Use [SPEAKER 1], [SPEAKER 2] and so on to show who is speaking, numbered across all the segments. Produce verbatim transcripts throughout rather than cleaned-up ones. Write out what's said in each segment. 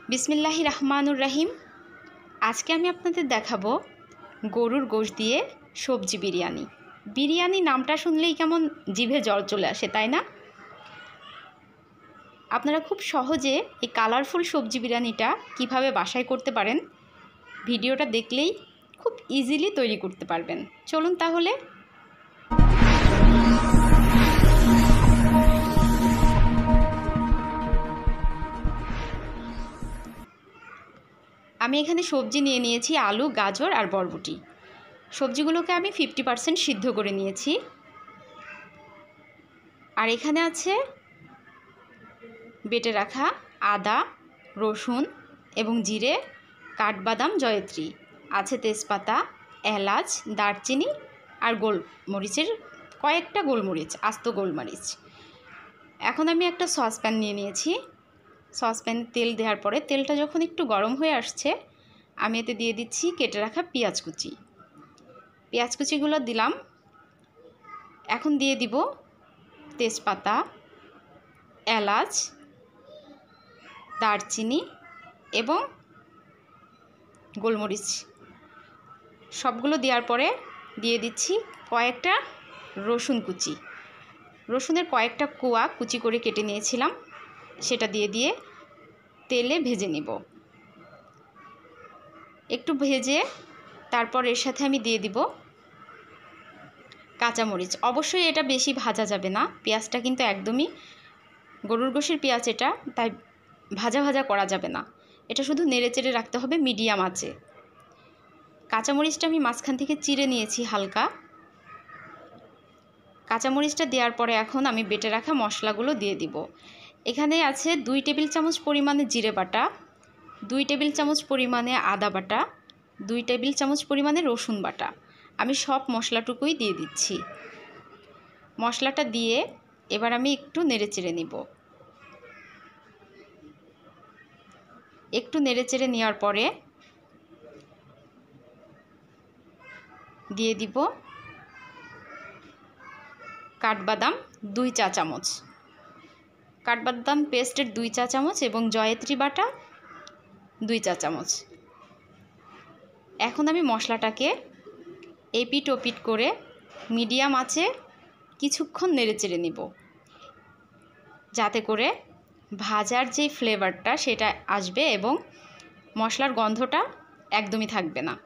[SPEAKER 1] বিসমিল্লাহির রহমানুর রহিম। আজকে আমি আপনাদের দেখাবো গরুর গোশত দিয়ে সবজি বিরিয়ানি। বিরিয়ানি নামটা শুনলেই কেমন জিভে জল চলে আসে, তাই না? আপনারা খুব সহজে এই কালারফুল সবজি বিরিয়ানিটা কিভাবে বাসায় করতে পারেন ভিডিওটা দেখলেই খুব ইজিলি তৈরি করতে পারবেন। চলুন তাহলে। আমি এখানে সবজি নিয়ে নিয়েছি আলু, গাজর আর বরবটি। সবজিগুলোকে আমি ফিফটি পার্সেন্ট সিদ্ধ করে নিয়েছি। আর এখানে আছে বেটে রাখা আদা, রসুন এবং জিরে, কাঠবাদাম, জয়ত্রী, আছে তেজপাতা, এলাচ, দারচিনি আর গোলমরিচের কয়েকটা গোলমরিচ, আস্ত গোলমরিচ। এখন আমি একটা সসপ্যান নিয়ে নিয়েছি। সসপ্যানে তেল দেওয়ার পরে তেলটা যখন একটু গরম হয়ে আসছে আমি এতে দিয়ে দিচ্ছি কেটে রাখা পেঁয়াজ কুচি। পেঁয়াজ কুচিগুলো দিলাম। এখন দিয়ে দিব তেজপাতা, এলাচ, দারচিনি এবং গোলমরিচ। সবগুলো দেওয়ার পরে দিয়ে দিচ্ছি কয়েকটা রসুন কুচি। রসুনের কয়েকটা কোয়া কুচি করে কেটে নিয়েছিলাম, সেটা দিয়ে দিয়ে তেলে ভেজে নেব। একটু ভেজে তারপর এর সাথে আমি দিয়ে দিব কাঁচামরিচ। অবশ্যই এটা বেশি ভাজা যাবে না, পেঁয়াজটা কিন্তু একদমই গরুর গোশের পেঁয়াজ এটা, তাই ভাজা ভাজা করা যাবে না। এটা শুধু নেড়ে চেড়ে রাখতে হবে মিডিয়াম আঁচে। কাঁচামরিচটা আমি মাঝখান থেকে চিড়ে নিয়েছি হালকা। কাঁচামরিচটা দেওয়ার পরে এখন আমি বেটে রাখা মশলাগুলো দিয়ে দিব। এখানে আছে দুই টেবিল চামচ পরিমাণে জিরে বাটা, দুই টেবিল চামচ পরিমাণে আদা বাটা, দুই টেবিল চামচ পরিমাণে রসুন বাটা। আমি সব মশলাটুকুই দিয়ে দিচ্ছি। মশলাটা দিয়ে এবার আমি একটু নেড়ে চেড়ে নিব। একটু নেড়ে চেড়ে নেওয়ার পরে দিয়ে দিব কাঠবাদাম দুই চা চামচ, কাঠবাদাম পেস্টের দুই চা চামচ এবং জয়ত্রী বাটা দুই চা চামচ। এখন আমি মশলাটাকে এপিট ওপিট করে মিডিয়াম আঁচে কিছুক্ষণ নেড়ে চেড়ে নিব, যাতে করে ভাজার যে ফ্লেভারটা সেটা আসবে এবং মশলার গন্ধটা একদমই থাকবে না।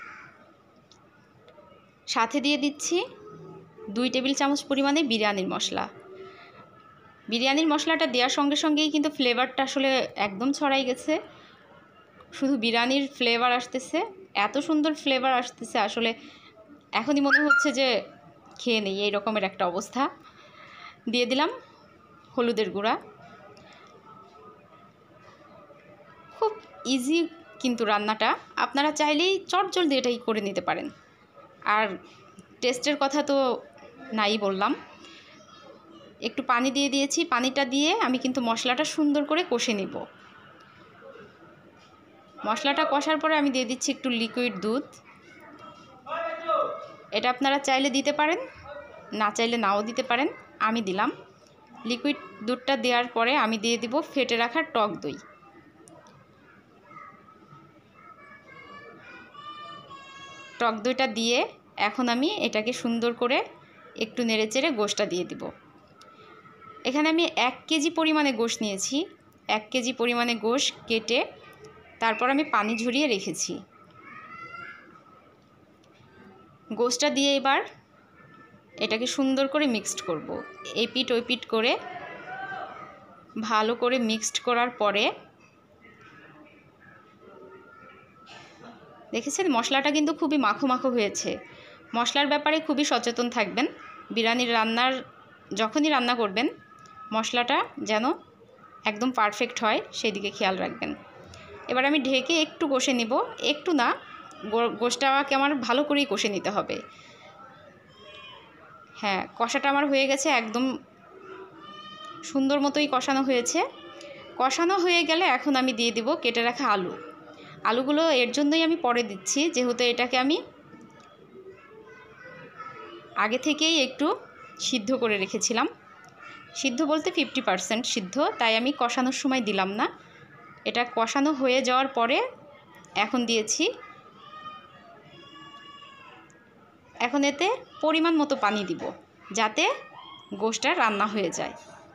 [SPEAKER 1] সাথে দিয়ে দিচ্ছি দুই টেবিল চামচ পরিমাণে বিরিয়ানির মশলা। বিরিয়ানির মশলাটা দেওয়ার সঙ্গে সঙ্গেই কিন্তু ফ্লেভারটা আসলে একদম ছড়াই গেছে। শুধু বিরিয়ানির ফ্লেভার আসতেছে, এত সুন্দর ফ্লেভার আসতেছে, আসলে এখনই মনে হচ্ছে যে খেয়ে নেই, এই রকমের একটা অবস্থা। দিয়ে দিলাম হলুদের গুঁড়া। খুব ইজি কিন্তু রান্নাটা, আপনারা চাইলেই চটজলদি এটাই করে নিতে পারেন। আর টেস্টের কথা তো নাই বললাম। একটু পানি দিয়ে দিয়েছি, পানিটা দিয়ে আমি কিন্তু মশলাটা সুন্দর করে কষে নিব। মশলাটা কষার পরে আমি দিয়ে দিচ্ছি একটু লিকুইড দুধ। এটা আপনারা চাইলে দিতে পারেন, না চাইলে নাও দিতে পারেন। আমি দিলাম লিকুইড দুধটা। দেওয়ার পরে আমি দিয়ে দিব ফেটে রাখা টক দই। টক দইটা দিয়ে এখন আমি এটাকে সুন্দর করে একটু নেড়ে চেড়ে গোশতটা দিয়ে দিব। এখানে আমি এক কেজি পরিমাণে গোশ নিয়েছি। এক কেজি পরিমাণে গোশ কেটে তারপর আমি পানি ঝরিয়ে রেখেছি। গোশতটা দিয়ে এবার এটাকে সুন্দর করে মিক্সড করব। এপিট ওপিট করে ভালো করে মিক্সড করার পরে দেখেছেন মশলাটা কিন্তু খুবই মাখো মাখো হয়েছে। মশলার ব্যাপারে খুবই সচেতন থাকবেন। বিরিয়ানির রান্নার যখনই রান্না করবেন মশলাটা যেন একদম পারফেক্ট হয় সেই দিকে খেয়াল রাখবেন। এবার আমি ঢেকে একটু কষে নিব, একটু না, গোশতটাকে আমার ভালো করেই কষে নিতে হবে। হ্যাঁ, কষাটা আমার হয়ে গেছে, একদম সুন্দর মতোই কষানো হয়েছে। কষানো হয়ে গেলে এখন আমি দিয়ে দিব কেটে রাখা আলু। আলুগুলো এর জন্যই আমি পরে দিচ্ছি, যেহেতু এটাকে আমি আগে থেকেই একটু সিদ্ধ করে রেখেছিলাম। সিদ্ধ বলতে ফিফটি পার্সেন্ট সিদ্ধ, তাই আমি কষানোর সময় দিলাম না, এটা কষানো হয়ে যাওয়ার পরে এখন দিয়েছি, এখন এতে পরিমাণ মতো পানি দিব যাতে গোশটা রান্না হয়ে যায়।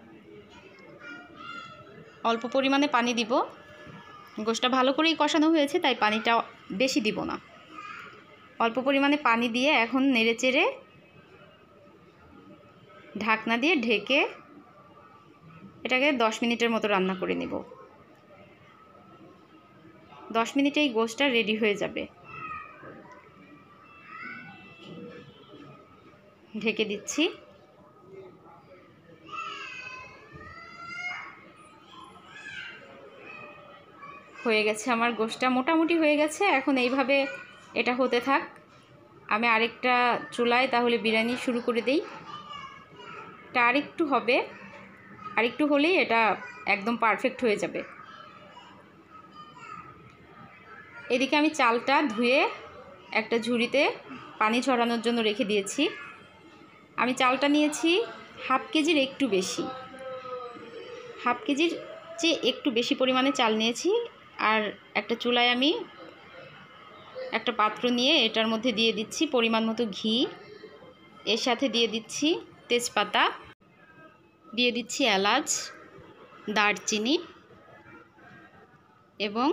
[SPEAKER 1] অল্প পরিমাণে পানি দিব, গোশটা ভালো করেই কষানো হয়েছে তাই পানিটা বেশি দিব না। অল্প পরিমাণে পানি দিয়ে এখন নেড়েচেড়ে ঢাকনা দিয়ে ঢেকে এটাকে দশ মিনিটের মতো রান্না করে নেব। দশ মিনিটেই গোশটা রেডি হয়ে যাবে। ঢেকে দিচ্ছি। হয়ে গেছে আমার গোশটা, মোটামুটি হয়ে গেছে। এখন এইভাবে এটা হতে থাক, আমি আরেকটা চুলায় তাহলে বিরিয়ানি শুরু করে দেই। এটা আরেকটু হবে, আরেকটু হলেই এটা একদম পারফেক্ট হয়ে যাবে। এদিকে আমি চালটা ধুয়ে একটা ঝুড়িতে পানি ঝরানোর জন্য রেখে দিয়েছি। আমি চালটা নিয়েছি হাফ কেজির একটু বেশি, হাফ কেজির চেয়ে একটু বেশি পরিমাণে চাল নিয়েছি। আর একটা চুলায় আমি একটা পাত্র নিয়ে এটার মধ্যে দিয়ে দিচ্ছি পরিমাণ মতো ঘি, এর সাথে দিয়ে দিচ্ছি তেজপাতা, দিয়ে দিচ্ছি এলাচ, দারচিনি এবং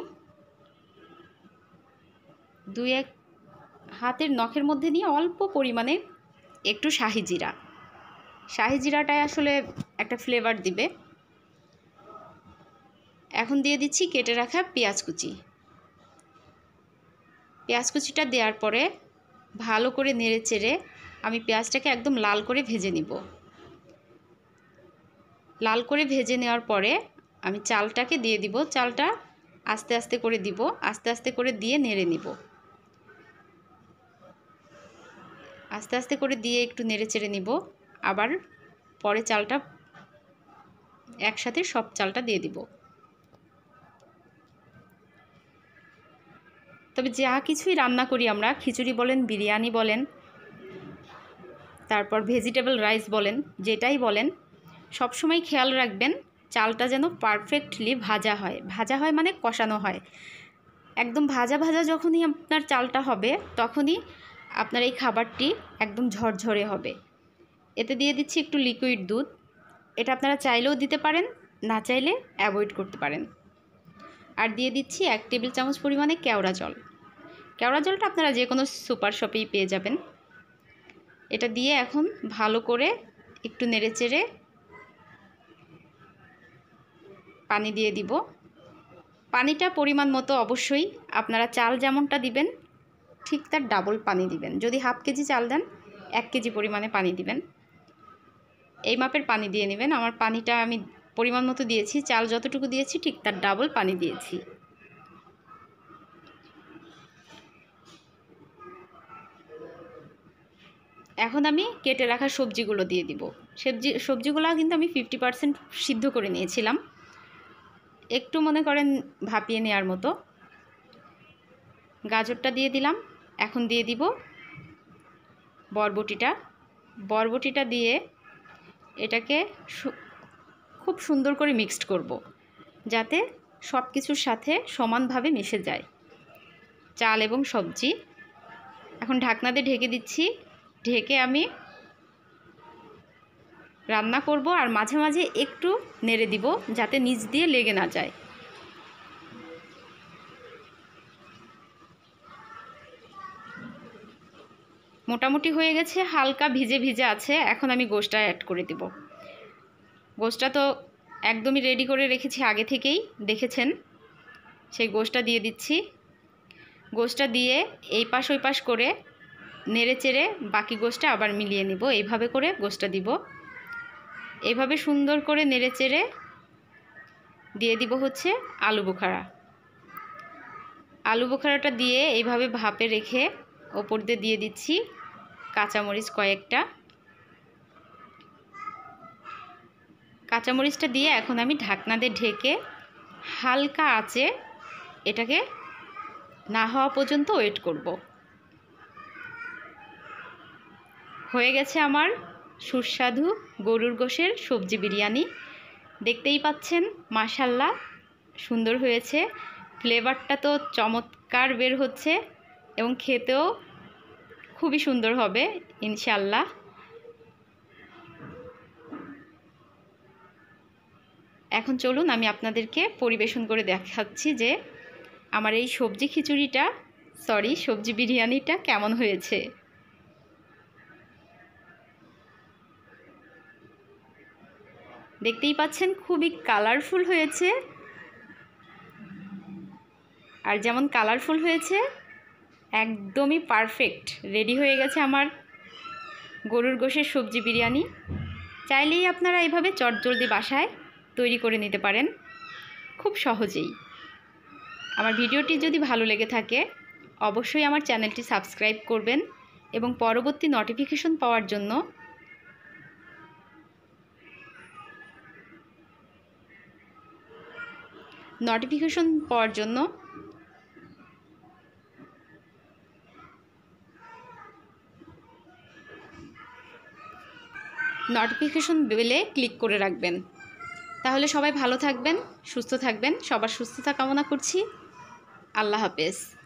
[SPEAKER 1] দুই এক হাতের নখের মধ্যে নিয়ে অল্প পরিমাণে একটু শাহি জিরা। শাহি জিরাটাই আসলে একটা ফ্লেভার দিবে। এখন দিয়ে দিচ্ছি কেটে রাখা পেঁয়াজ কুচি। পেঁয়াজ কুচিটা দেওয়ার পরে ভালো করে নেড়ে চেড়ে আমি পেঁয়াজটাকে একদম লাল করে ভেজে নিব। লাল করে ভেজে নেওয়ার পরে আমি চালটাকে দিয়ে দিব। চালটা আস্তে আস্তে করে দিব, আস্তে আস্তে করে দিয়ে নেড়ে নিব। আস্তে আস্তে করে দিয়ে একটু নেড়ে চেড়ে নিব। আবার পরে চালটা একসাথে সব চালটা দিয়ে দিব। তবে যা কিছুই রান্না করি আমরা, খিচুড়ি বলেন, বিরিয়ানি বলেন, তারপর ভেজিটেবল রাইস বলেন, যেটাই বলেন, সবসময় খেয়াল রাখবেন চালটা যেন পারফেক্টলি ভাজা হয়। ভাজা হয় মানে কষানো হয়। একদম ভাজা ভাজা যখনই আপনার চালটা হবে তখনই আপনার এই খাবারটি একদম ঝরঝরে হবে। এতে দিয়ে দিচ্ছি একটু লিকুইড দুধ। এটা আপনারা চাইলেও দিতে পারেন, না চাইলে অ্যাভয়েড করতে পারেন। আর দিয়ে দিচ্ছি এক টেবিল চামচ পরিমাণে কেওড়া জল। কেওড়া জলটা আপনারা যে কোনো সুপার শপেই পেয়ে যাবেন। এটা দিয়ে এখন ভালো করে একটু নেড়েচেড়ে পানি দিয়ে দিব। পানিটা পরিমাণ মতো অবশ্যই আপনারা চাল যেমনটা দিবেন ঠিক তার ডাবল পানি দিবেন। যদি হাফ কেজি চাল দেন এক কেজি পরিমাণে পানি দিবেন। এই মাপের পানি দিয়ে নেবেন। আমার পানিটা আমি পরিমাণ মতো দিয়েছি, চাল যতটুকু দিয়েছি ঠিক তার ডাবল পানি দিয়েছি। এখন আমি কেটে রাখা সবজিগুলো দিয়ে দিব। সবজি সবজিগুলো কিন্তু আমি ফিফটি পারসেন্ট সিদ্ধ করে নিয়েছিলাম, একটু মনে করেন ভাপিয়ে নেওয়ার মতো। গাজরটা দিয়ে দিলাম। এখন দিয়ে দিব বরবটিটা। বরবটিটা দিয়ে এটাকে খুব সুন্দর করে মিক্সড করব যাতে সব কিছুর সাথে সমানভাবে মিশে যায় চাল এবং সবজি। এখন ঢাকনা দিয়ে ঢেকে দিচ্ছি। ঢেকে আমি রান্না করব আর মাঝে মাঝে একটু নেড়ে দিব যাতে নিচ দিয়ে লেগে না যায়। মোটামুটি হয়ে গেছে, হালকা ভিজে ভিজে আছে। এখন আমি গোশটা অ্যাড করে দিব। গোশটা তো একদমই রেডি করে রেখেছি আগে থেকেই, দেখেছেন। সেই গোশটা দিয়ে দিচ্ছি। গোশটা দিয়ে এই পাশ ওই পাশ করে নেড়ে চেড়ে বাকি গোশটা আবার মিলিয়ে নিব। এইভাবে করে গোশটা দিব। এইভাবে সুন্দর করে নেড়ে চেড়ে দিয়ে দিব হচ্ছে আলু বোখারা। আলু বোখারাটা দিয়ে এইভাবে ভাপে রেখে ওপর দিয়ে দিয়ে দিচ্ছি কাঁচামরিচ কয়েকটা। কাঁচামরিচটা দিয়ে এখন আমি ঢাকনা দিয়ে ঢেকে হালকা আঁচে এটাকে না হওয়া পর্যন্ত ওয়েট করব। হয়ে গেছে আমার সুস্বাদু গরুর গোশের সবজি বিরিয়ানি। দেখতেই পাচ্ছেন মাশাআল্লাহ সুন্দর হয়েছে, ফ্লেভারটা তো চমৎকার বের হচ্ছে এবং খেতেও খুবই সুন্দর হবে ইনশাআল্লাহ। এখন চলুন আমি আপনাদেরকে পরিবেশন করে দেখাচ্ছি যে আমার এই সবজি খিচুড়িটা সরি সবজি বিরিয়ানিটা কেমন হয়েছে। দেখতেই পাচ্ছেন খুবই কালারফুল হয়েছে, আর যেমন কালারফুল হয়েছে একদমই পারফেক্ট রেডি হয়ে গেছে আমার গরুর গোশের সবজি বিরিয়ানি। চাইলেই আপনারা এভাবে চটজলদি বাসায় তৈরি করে নিতে পারেন খুব সহজেই। আমার ভিডিওটি যদি ভালো লেগে থাকে অবশ্যই আমার চ্যানেলটি সাবস্ক্রাইব করবেন এবং পরবর্তী নোটিফিকেশন পাওয়ার জন্য নোটিফিকেশন পাওয়ার জন্য নোটিফিকেশন বেলে ক্লিক করে রাখবেন। তাহলে সবাই ভালো থাকবেন, সুস্থ থাকবেন। সবার সুস্থতা কামনা করছি। আল্লাহ হাফেজ।